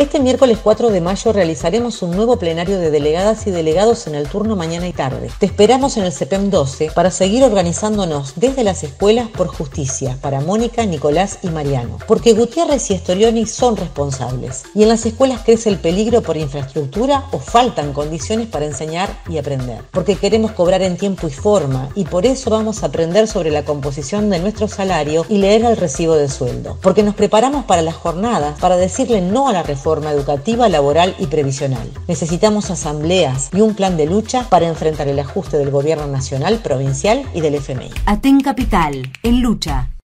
Este miércoles 4 de mayo realizaremos un nuevo plenario de delegadas y delegados en el turno mañana y tarde. Te esperamos en el CEPEM 12 para seguir organizándonos desde las escuelas por justicia para Mónica, Nicolás y Mariano. Porque Gutiérrez y Storioni son responsables. Y en las escuelas crece el peligro por infraestructura o faltan condiciones para enseñar y aprender. Porque queremos cobrar en tiempo y forma y por eso vamos a aprender sobre la composición de nuestro salario y leer el recibo de sueldo. Porque nos preparamos para las jornadas para decirle no a la reforma educativa, laboral y previsional. Necesitamos asambleas y un plan de lucha para enfrentar el ajuste del gobierno nacional, provincial y del FMI. Aten Capital, en lucha.